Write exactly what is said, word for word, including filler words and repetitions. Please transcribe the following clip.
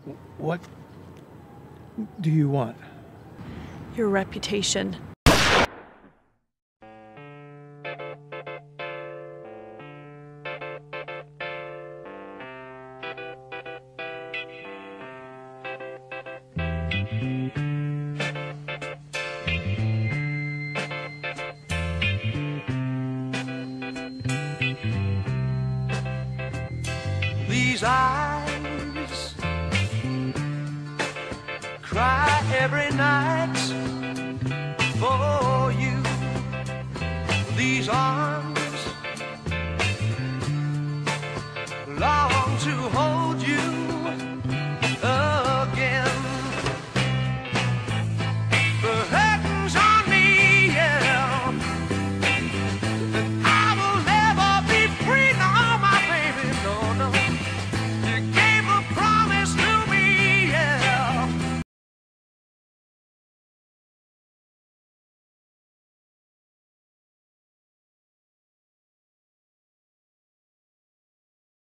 What do you want? Your reputation. These eyes cry every night for you. These arms